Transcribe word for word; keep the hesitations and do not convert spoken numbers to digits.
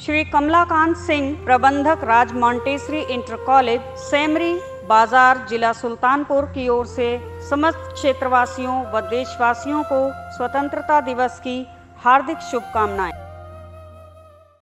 श्री कमलाकांत सिंह, प्रबंधक Raj Montessori inter college, Semri बाजार, जिला सुल्तानपुर की ओर से समस्त क्षेत्रवासियों व देशवासियों को स्वतंत्रता दिवस की हार्दिक शुभकामनाएं।